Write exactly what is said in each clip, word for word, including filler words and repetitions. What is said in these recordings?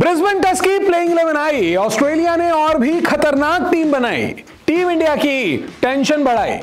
Brisbane test की playing eleven आई, Australia ने और भी खतरनाक टीम बनाई, टीम इंडिया की टेंशन बढ़ाई।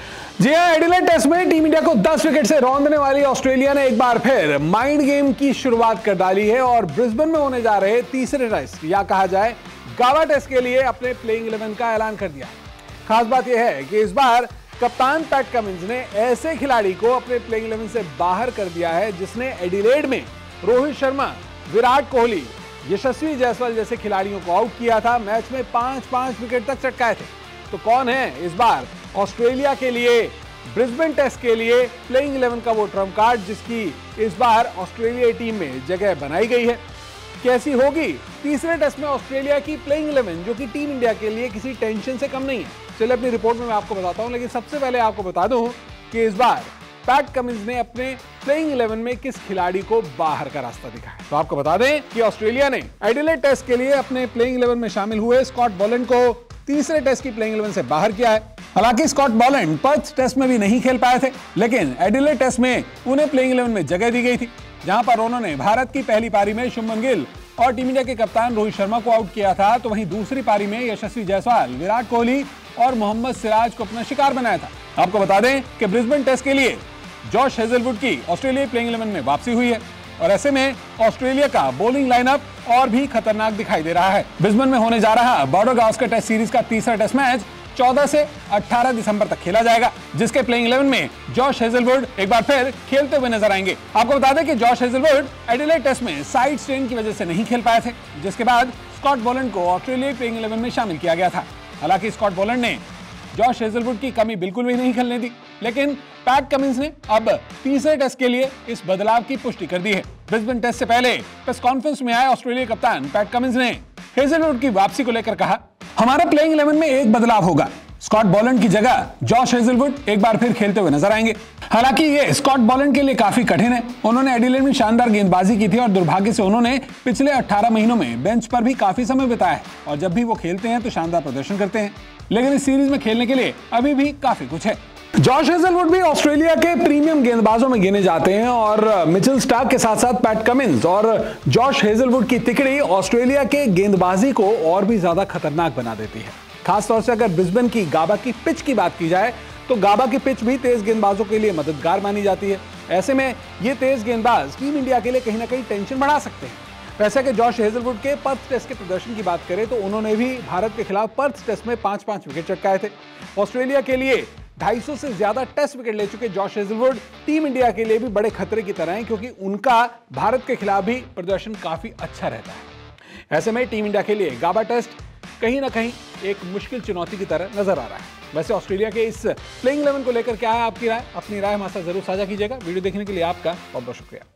जी हां, एडिलेड टेस्ट में टीम इंडिया को दस विकेट से रौंदने वाली ऑस्ट्रेलिया ने एक बार फिर माइंड गेम की शुरुआत कर डाली है और ब्रिस्बेन में होने जा रहे तीसरे टेस्ट या कहा जाए गावा टेस्ट के लिए अपने प्लेइंग इलेवन का ऐलान कर दिया। खास बात यह है कि इस बार कप्तान पैट कमिंस ने ऐसे खिलाड़ी को अपने प्लेइंग इलेवन से बाहर कर दिया है जिसने एडिलेड में रोहित शर्मा, विराट कोहली, यशस्वी जायसवाल जैसे खिलाड़ियों को आउट किया था। मैच में पांच पांच विकेट तक चटकाए थे। तो कौन है इस बार ऑस्ट्रेलिया के लिए ब्रिस्बेन टेस्ट के लिए प्लेइंग इलेवन का वो ट्रम्प कार्ड जिसकी इस बार ऑस्ट्रेलिया टीम में जगह बनाई गई है? कैसी होगी तीसरे टेस्ट में ऑस्ट्रेलिया की प्लेइंग इलेवन जो कि टीम इंडिया के लिए किसी टेंशन से कम नहीं है? चलिए अपनी रिपोर्ट में मैं आपको बताता हूं, लेकिन सबसे पहले आपको बता दूं कि इस बार पैट कमिंस ने अपने प्लेइंग इलेवन में किस खिलाड़ी को बाहर का रास्ता दिखाया। तो आपको बता दें कि ऑस्ट्रेलिया ने एडिलेड टेस्ट के लिए अपने प्लेइंग इलेवन में शामिल हुए स्कॉट बोलैंड को तीसरे टेस्ट की प्लेइंग इलेवन से बाहर किया है। हालांकि स्कॉट बोलैंड पर्थ टेस्ट में भी नहीं खेल पाए थे, लेकिन एडिलेड टेस्ट में उन्हें प्लेइंग इलेवन में जगह दी गई थी, जहां पर उन्होंने भारत की पहली पारी में शुभमन गिल और टीम इंडिया के कप्तान रोहित शर्मा को आउट किया था। तो वहीं दूसरी पारी में यशस्वी जायसवाल, विराट कोहली और मोहम्मद सिराज को अपना शिकार बनाया था। आपको बता दें कि ब्रिस्बेन टेस्ट के लिए जॉश हेजलवुड की ऑस्ट्रेलिया प्लेइंग इलेवन में वापसी हुई है और ऐसे में ऑस्ट्रेलिया का बॉलिंग लाइनअप और भी खतरनाक दिखाई दे रहा है। ब्रिस्बेन में होने जा रहा बॉर्डर गावस्कर टेस्ट सीरीज का तीसरा टेस्ट मैच चौदह से अठारह दिसंबर तक खेला जाएगा, जिसके प्लेइंग इलेवन में जॉश हेजलवुड एक बार फिर खेलते हुए नजर आएंगे। आपको बता दें कि जॉश हेजलवुड एडिलेड टेस्ट में साइड स्ट्रेन की वजह से नहीं खेल पाए थे, जिसके बाद स्कॉट बोलैंड को ऑस्ट्रेलिया प्लेइंग इलेवन में शामिल किया गया था। हालांकि स्कॉट बोलैंड ने जॉश हेजलवुड की कमी बिल्कुल भी नहीं खेलने दी, लेकिन पैट कमिंस ने अब तीसरे टेस्ट के लिए इस बदलाव की पुष्टि कर दी है। ब्रिस्बेन टेस्ट से पहले प्रेस कॉन्फ्रेंस में आए ऑस्ट्रेलिया कप्तान पैट कमिंस ने हेजलवुड की वापसी को लेकर कहा, हमारा प्लेइंग इलेवन में एक बदलाव होगा, स्कॉट बोलैंड की जगह जॉश हेजलवुड एक बार फिर खेलते हुए नजर आएंगे। हालांकि ये स्कॉट बोलैंड के लिए काफी कठिन है। उन्होंने एडिलेड में शानदार गेंदबाजी की थी और दुर्भाग्य से उन्होंने पिछले अठारह महीनों में बेंच पर भी काफी समय बिताया है और जब भी वो खेलते हैं तो शानदार प्रदर्शन करते हैं, लेकिन इस सीरीज में खेलने के लिए अभी भी काफी कुछ है। जॉश हेजलवुड भी ऑस्ट्रेलिया के प्रीमियम गेंदबाजों में गिने जाते हैं और मिचेल स्टार्क के साथ साथ पैट कमिंस और जॉश हेजलवुड की तिकड़ी ऑस्ट्रेलिया के गेंदबाजी को और भी ज्यादा खतरनाक बना देती है। खासतौर से अगर ब्रिस्बेन की गाबा की पिच की बात की जाए तो गाबा की पिच भी तेज गेंदबाजों के लिए मददगार मानी जाती है। ऐसे में ये तेज गेंदबाज टीम इंडिया के लिए कहीं ना कहीं टेंशन बढ़ा सकते हैं। वैसे कि जॉश हेजलवुड के पर्थ टेस्ट के प्रदर्शन की बात करें तो उन्होंने भी भारत के खिलाफ पर्थ टेस्ट में पांच पांच विकेट चटकाए थे। ऑस्ट्रेलिया के लिए ढाई सौ से ज्यादा टेस्ट विकेट ले चुके जॉश हेजलवुड टीम इंडिया के लिए भी बड़े खतरे की तरह हैं, क्योंकि उनका भारत के खिलाफ भी प्रदर्शन काफी अच्छा रहता है। ऐसे में टीम इंडिया के लिए गाबा टेस्ट कहीं ना कहीं एक मुश्किल चुनौती की तरह नजर आ रहा है। वैसे ऑस्ट्रेलिया के इस प्लेइंग इलेवन को लेकर क्या है आपकी राय? अपनी राय हमारे साथ जरूर साझा कीजिएगा। वीडियो देखने के लिए आपका बहुत बहुत शुक्रिया।